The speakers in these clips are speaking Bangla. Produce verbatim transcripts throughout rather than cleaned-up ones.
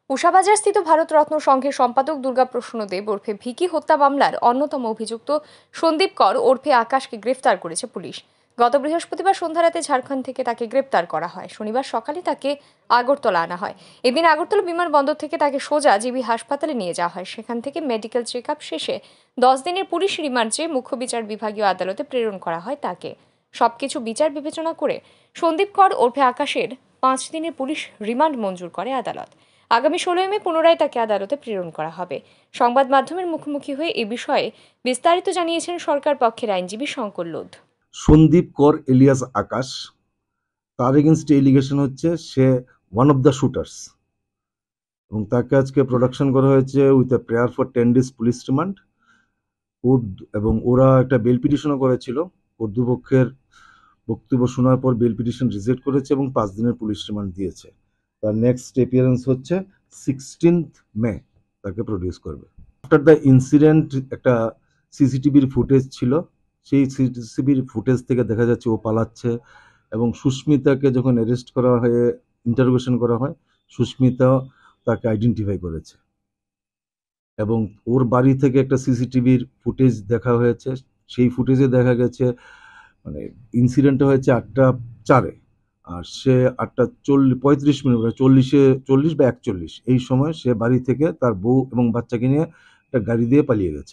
উষাবাজারস্থিত ভারতরত্ন সংঘের সম্পাদক দুর্গাপ্রসন্ন দেব ওরফে ভিকি হত্যা মামলার অন্যতম অভিযুক্ত সন্দীপ কর ওরফে আকাশকে গ্রেফতার করেছে পুলিশ। গত বৃহস্পতিবার সন্ধ্যা রাতে ঝাড়খণ্ড থেকে তাকে গ্রেফতার করা হয়। শনিবার সকালে তাকে আগরতলা আনা হয়। এদিন আগরতলা বিমানবন্দর থেকে তাকে সোজা জিবি হাসপাতালে নিয়ে যাওয়া হয়। সেখান থেকে মেডিকেল চেক আপ শেষে দশ দিনের পুলিশ রিমান্ড চেয়ে মুখ্য বিচার বিভাগীয় আদালতে প্রেরণ করা হয় তাকে। সবকিছু বিচার বিবেচনা করে সন্দীপ কর ওরফে আকাশের পাঁচ দিনের পুলিশ রিমান্ড মঞ্জুর করে আদালত। আগামী ষোলোই মে পুনরায় তাকে আদালতে প্রেরণ করা হবে। সংবাদ মাধ্যমের মুখোমুখি হয়ে এ বিষয়ে বিস্তারিত জানিয়েছেন সরকার পক্ষের আইনজীবী শঙ্কর লোধ। সন্দীপ কর এলিয়াস আকাশ, তার এগেনস্টে এলিগেশন হচ্ছে সে ওয়ান অফ দ্য শুটার্স এবং তাকে আজকে প্রোডাকশন করা হয়েছে with a prayer for ten days police remand. এবং ওরা একটা বেল পিটিশনও করেছিল। ওর দুপক্ষের বক্তব্য শোনার পর বেল পিটিশন রিজেক্ট করেছে এবং পাঁচ দিনের পুলিশ রিমান্ড দিয়েছে। তার নেক্সট অ্যাপিয়ারেন্স হচ্ছে সিক্সটিন্থ মে, তাকে প্রডিউস করবে। আফটার দ্য ইনসিডেন্ট একটা সিসিটিভির ফুটেজ ছিল, সেই সিসিটিভির ফুটেজ থেকে দেখা যাচ্ছে ও পালাচ্ছে এবং সুস্মিতাকে যখন অ্যারেস্ট করা হয়ে ইন্টারোগেশন করা হয়, সুস্মিতা তাকে আইডেন্টিফাই করেছে এবং ওর বাড়ি থেকে একটা সিসিটিভির ফুটেজ দেখা হয়েছে। সেই ফুটেজে দেখা গেছে মানে ইনসিডেন্টটা হয়েছে আটটা চারে, আর সে আটটা চল্লিশ পঁয়ত্রিশ মিনিট চল্লিশে চল্লিশ বা একচল্লিশ এই সময় সে বাড়ি থেকে তার বউ এবং বাচ্চাকে নিয়ে একটা গাড়ি দিয়ে পালিয়ে গেছে।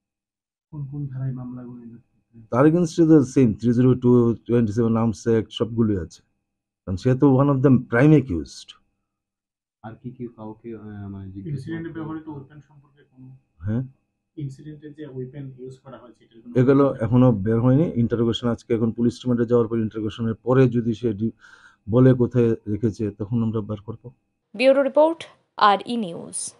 তার এগেনস্টে the same three zero two twenty seven arms act সবগুলোই আছে, কারণ সে তো one of the prime accused. আর কি কি কাউকে মানে ইনসিডেন্টে ব্যবহৃত ওয়েপন সম্পর্কে কোনো হ্যাঁ ইনসিডেন্টে যে ওয়েপন ইউজ করা হয়েছে এগুলো এখনো বের হয়নি। ইন্টারোগেশন আজকে এখন পুলিশ রিমান্ডে যাওয়ার পর ইন্টারোগেশনের পরে যদি সে বলে কোথায় রেখেছে তখন আমরা বার করবো। Bureau report, R E news.